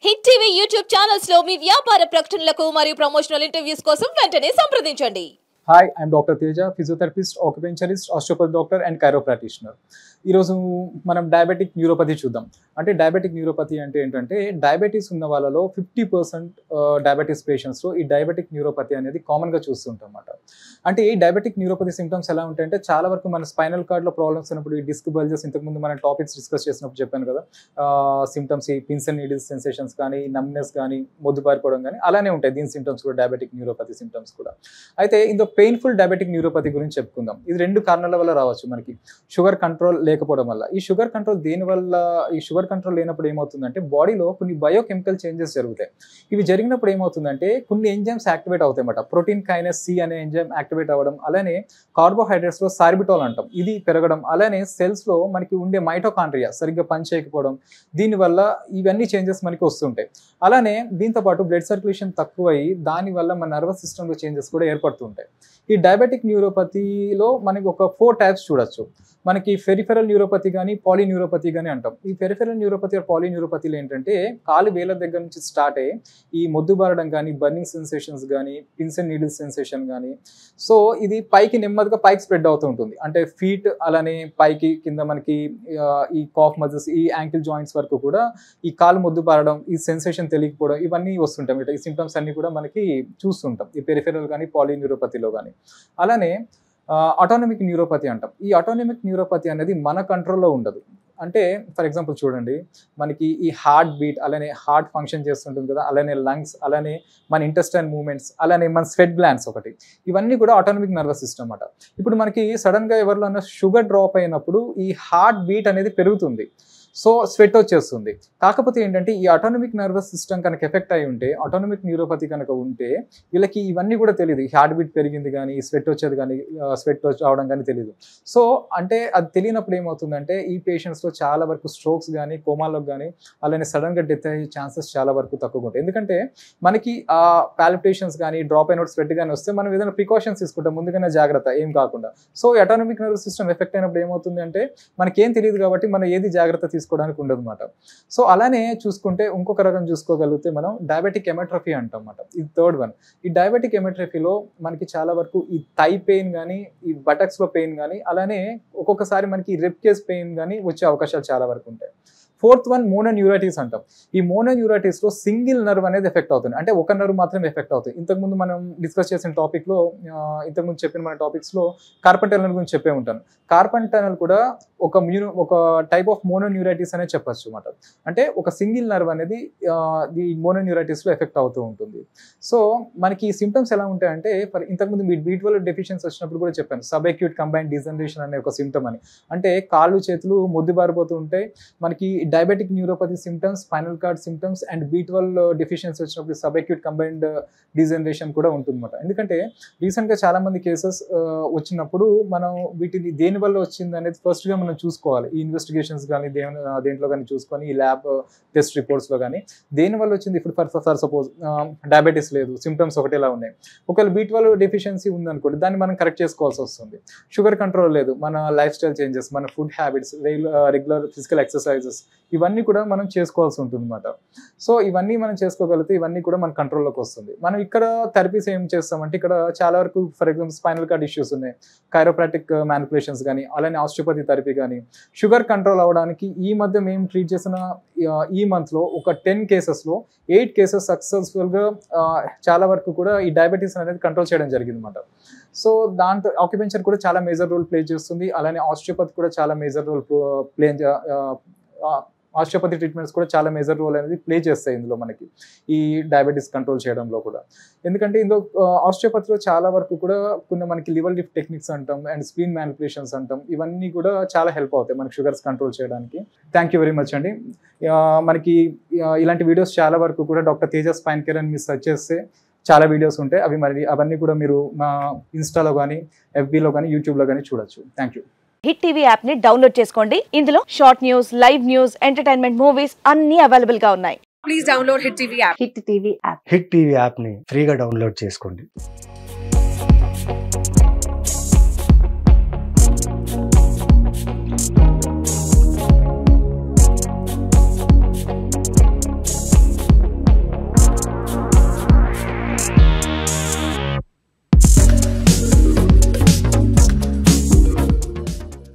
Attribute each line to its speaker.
Speaker 1: Hit TV YouTube channels లో మీ వ్యాపార ప్రకటనలకు మరియు ప్రమోషనల్ ఇంటర్వ్యూస్ కోసం వెంటనే సంప్రదించండి.
Speaker 2: Hi, I'm Dr. Teja, physiotherapist, occupationalist, osteopath doctor and chiropractor practitioner. ఈరోజు మనం డయాబెటిక్ న్యూరోపతి చూద్దాం. అంటే డయాబెటిక్ న్యూరోపతి అంటే ఏంటంటే డయాబెటీస్ ఉన్న వాళ్ళలో 50% డయాబెటీస్ పేషెంట్స్లో ఈ డయాబెటిక్ న్యూరోపతి అనేది కామన్గా చూస్తుంటాం అన్నమాట. అంటే ఈ డయాబెటిక్ న్యూరోపతి సిమ్టమ్స్ ఎలా ఉంటాయంటే చాలా వరకు మన స్పైనల్ కార్డ్లో ప్రాబ్లమ్స్ ఉన్నప్పుడు ఈ డిస్క్ బల్జెస్ ఇంతకుముందు మనం టాపిక్స్ డిస్కస్ చేసినప్పుడు చెప్పాను కదా, సిమ్టమ్స్ ఈ పిన్స్ అండ్ నీడిల్స్ సెన్సేషన్స్ కానీ నమ్నెస్ కానీ మొద్దుబారిపోవడం కానీ అలానే ఉంటాయి. దీని సిమ్టమ్స్ కూడా డయాబెటిక్ న్యూరోపతి సిమ్టమ్స్ కూడా. అయితే ఇందులో పెయిన్ఫుల్ డయాబెటిక్ న్యూరోపతి గురించి చెప్పుకుందాం. ఇది 2 కారణాల వల్ల రావచ్చు. మనకి షుగర్ కంట్రోల్ లేకపోవడం వల్ల. ఈ షుగర్ కంట్రోల్ దేనివల్ల, ఈ షుగర్ కంట్రోల్ లేనప్పుడు ఏమవుతుందంటే బాడీలో కొన్ని బయోకెమికల్ చేంజెస్ జరుగుతాయి. ఇవి జరిగినప్పుడు ఏమవుతుందంటే కొన్ని ఎంజైమ్స్ యాక్టివేట్ అవుతాయి అన్నమాట. ప్రోటీన్ కైనస్ సి అనే ఎంజైమ్ యాక్టివేట్ అవ్వడం, అలానే కార్బోహైడ్రేట్స్లో సార్బిటోల్ అంటాం ఇది పెరగడం, అలానే సెల్స్లో మనకి ఉండే మైటోకాండ్రియా సరిగ్గా పనిచేయకపోవడం, దీనివల్ల ఇవన్నీ చేంజెస్ మనకి వస్తుంటాయి. అలానే దీంతోపాటు బ్లడ్ సర్క్యులేషన్ తక్కువై దానివల్ల మన నర్వస్ సిస్టంలో చేంజెస్ కూడా ఏర్పడుతుంటాయి. ఈ డయాబెటిక్ న్యూరోపతిలో మనకి ఒక 4 టైప్స్ చూడొచ్చు. మనకి పెరిఫెరల్ న్యూరోపతి కానీ పాలీన్యూరోపతి కానీ అంటాం. ఈ పెరిఫెరల్ న్యూరోపతి పాలీన్యూరోపతిలో ఏంటంటే కాలు వేల దగ్గర నుంచి స్టార్ట్ అయ్యి ఈ మొద్దుబారడం కానీ, బర్నింగ్ సెన్సేషన్స్ కానీ, పిన్స్ అండ్ నీడిల్స్ సెన్సేషన్ కానీ, సో ఇది పైకి నెమ్మదిగా పైకి స్ప్రెడ్ అవుతూ ఉంటుంది. అంటే ఫీట్ అలానే పైకి కింద మనకి ఈ కాఫ్ మజిల్స్, ఈ యాంకిల్ జాయింట్స్ వరకు కూడా ఈ కాలు మొద్దుబారడం, ఈ సెన్సేషన్ తెలియకపోవడం ఇవన్నీ వస్తుంటాం. ఈ సిమ్టమ్స్ అన్ని కూడా మనకి చూస్తుంటాం ఈ పెరిఫెరల్ కానీ పాలీన్యూరోపతిలో కానీ. అలానే ఆటోనమిక్ న్యూరోపతి అంటాం. ఈ ఆటోనమిక్ న్యూరోపతి అనేది మన కంట్రోల్లో ఉండదు. అంటే ఫర్ ఎగ్జాంపుల్ చూడండి, మనకి ఈ హార్ట్ బీట్ అలానే హార్ట్ ఫంక్షన్ చేస్తుంటుంది కదా, అలానే లంగ్స్, అలానే మన ఇంటెస్టైన్ మూవ్మెంట్స్, అలానే మన స్వెట్ గ్లాండ్స్ ఒకటి, ఇవన్నీ కూడా ఆటోనమిక్ నర్వస్ సిస్టమ్ అన్నమాట. ఇప్పుడు మనకి సడన్గా ఎవరిలో షుగర్ డ్రాప్ అయినప్పుడు ఈ హార్ట్ బీట్ అనేది పెరుగుతుంది, సో స్వెట్ వచ్చేస్తుంది. కాకపోతే ఏంటంటే ఈ ఆటోనమిక్ నర్వస్ సిస్టమ్ కనుక ఎఫెక్ట్ అయి ఉంటే, ఆటోనమిక్ న్యూరోపతి కనుక ఉంటే వీళ్ళకి ఇవన్నీ కూడా తెలియదు. హార్ట్ బీట్ పెరిగింది కానీ, స్వెట్ వచ్చేది కానీ, స్వెట్ రావడం కానీ తెలియదు. సో అంటే అది తెలియనప్పుడు ఏమవుతుందంటే ఈ పేషెంట్స్లో చాలా వరకు స్ట్రోక్స్ కానీ, కోమాలోకి కానీ, అలానే సడన్గా డెత్ అయ్యే ఛాన్సెస్ చాలా వరకు తక్కువగా ఉంటాయి. ఎందుకంటే మనకి ఆ పాల్పిటేషన్స్ కానీ, డ్రాప్ అయినట్టు స్వెట్ కానీ వస్తే మనం ఏదైనా ప్రికాషన్స్ తీసుకుంటాం ముందుగానే జాగ్రత్త ఏం కాకుండా. So autonomic nervous system effect అయినప్పుడు ఏమవుతుంది అంటే మనకేం తెలియదు కాబట్టి మనం ఏది జాగ్రత్త తీసుకోవడానికి ఉండదు అన్నమాట. సో అలానే చూసుకుంటే ఇంకొక రకం చూసుకోగలిగితే మనం డయాబెటిక్ ఎమెట్రఫీ అంటాం అన్నమాట. ఇది 3rd వన్. ఈ డయాబెటిక్ ఎమెట్రఫీలో మనకి చాలా వరకు ఈ థై పెయిన్ కానీ, ఈ బటక్స్లో పెయిన్ కానీ, అలానే ఒక్కొక్కసారి మనకి రిబ్ కేస్ పెయిన్ కానీ వచ్చే అవకాశాలు చాలా వరకు ఉంటాయి. 4th వన్ మోనోన్యూరైటిస్ అంటాం. ఈ మోనోన్యూరైటిస్లో సింగిల్ నర్వ్ అనేది ఎఫెక్ట్ అవుతుంది, అంటే ఒక నర్వ్ మాత్రమే ఎఫెక్ట్ అవుతుంది. ఇంతకుముందు మనం డిస్కస్ చేసిన టాపిక్లో, ఇంతకుముందు చెప్పిన మన టాపిక్స్లో కార్పల్ టనల్ గురించి చెప్పే ఉంటాను. కార్పల్ టనల్ కూడా ఒక టైప్ ఆఫ్ మోనోన్యూరైటిస్ అనేది చెప్పచ్చు అన్నమాట. అంటే ఒక సింగిల్ నర్వ్ అనేది ఈ మోనోన్యూరైటిస్లో ఎఫెక్ట్ అవుతూ ఉంటుంది. సో మనకి ఈ సిమ్టమ్స్ ఎలా ఉంటాయంటే, ఇంతకుముందు మీ B12 డెఫిషియన్సీ వచ్చినప్పుడు కూడా చెప్పాను, సబ్ అక్యూట్ కంబైన్డ్ డిజనరేషన్ అనే ఒక సిమ్టమ్ అని. అంటే కాళ్ళు చేతులు మొద్దుబారిపోతూ ఉంటాయి. మనకి diabetic neuropathy symptoms, spinal cord symptoms and B12 deficiency వచ్చినప్పుడు సబ్ అక్యూట్ కంబైన్డ్ డిజనరేషన్ కూడా ఉంటుందన్నమాట. ఎందుకంటే రీసెంట్గా చాలా మంది కేసెస్ వచ్చినప్పుడు మనం వీటిని దేనివల్ల వచ్చింది అనేది ఫస్ట్గా మనం చూసుకోవాలి. ఈ ఇన్వెస్టిగేషన్స్ కానీ దేంట్లో కానీ చూసుకొని, ఈ ల్యాబ్ టెస్ట్ రిపోర్ట్స్లో కానీ దేనివల్ల వచ్చింది. ఇప్పుడు ఫర్ సపోజ్ డయాబెటీస్ లేదు, సిమ్టమ్స్ ఒకటేలా ఉన్నాయి. ఒకవేళ B12 డెఫిషియన్సీ ఉందనుకోండి, దాన్ని మనం కరెక్ట్ చేసుకోవాల్సి వస్తుంది. షుగర్ కంట్రోల్ లేదు, మన లైఫ్ స్టైల్ చేంజెస్, మన food habits, regular physical exercises ఇవన్నీ కూడా మనం చేసుకోవాల్సి ఉంటుంది అన్నమాట. సో ఇవన్నీ మనం చేసుకోగలిగితే ఇవన్నీ కూడా మన కంట్రోల్లోకి వస్తుంది. మనం ఇక్కడ థెరపీస్ ఏం చేస్తామంటే, ఇక్కడ చాలా వరకు for example spinal cord issues ఉన్నాయి, కైరోప్రాక్టిక్ మ్యానిపులేషన్స్ కానీ, అలానే ఆస్టియోపతి థెరపీ కానీ. షుగర్ కంట్రోల్ అవ్వడానికి ఈ మధ్య మేము ట్రీట్ చేసిన ఈ మంత్లో ఒక 10 కేసెస్లో 8 కేసెస్ సక్సెస్ఫుల్గా చాలా వరకు కూడా ఈ డయాబెటీస్ అనేది కంట్రోల్ చేయడం జరిగింది అన్నమాట. సో దాంతో ఆక్యుపెన్చర్ కూడా చాలా మేజర్ రోల్ ప్లే చేస్తుంది. అలానే ఆస్టియోపతి కూడా చాలా మేజర్ రోల్ ఆస్టియోపతి ట్రీట్మెంట్స్ కూడా చాలా మేజర్ రోల్ అనేది ప్లే చేస్తాయి ఇందులో మనకి ఈ డయాబెటీస్ కంట్రోల్ చేయడంలో కూడా. ఎందుకంటే ఇందులో ఆస్టియోపతిలో చాలా వరకు కూడా కొన్ని మనకి లివర్ లిఫ్ట్ టెక్నిక్స్ అంటాం అండ్ స్ప్లీన్ మ్యానిపులేషన్స్ అంటాం, ఇవన్నీ కూడా చాలా హెల్ప్ అవుతాయి మనకి షుగర్స్ కంట్రోల్ చేయడానికి. థ్యాంక్ యూ వెరీ మచ్ అండి. మనకి ఇలాంటి వీడియోస్ చాలా వరకు కూడా డాక్టర్ తేజ స్పైన్ కేర్ అని మీరు సెర్చ్ చేస్తే చాలా వీడియోస్ ఉంటాయి. అవన్నీ కూడా మీరు మా ఇన్స్టాలో కానీ, FBలో కానీ, యూట్యూబ్లో కానీ చూడొచ్చు. Thank you.
Speaker 1: Hit TV app ని డౌన్లోడ్ చేసుకోండి. ఇందులో short news, live news, entertainment movies అన్ని అవైలబుల్ గా ఉన్నాయి. Please download hit TV app.
Speaker 3: Hit TV app ని ఫ్రీగా డౌన్లోడ్ చేసుకోండి.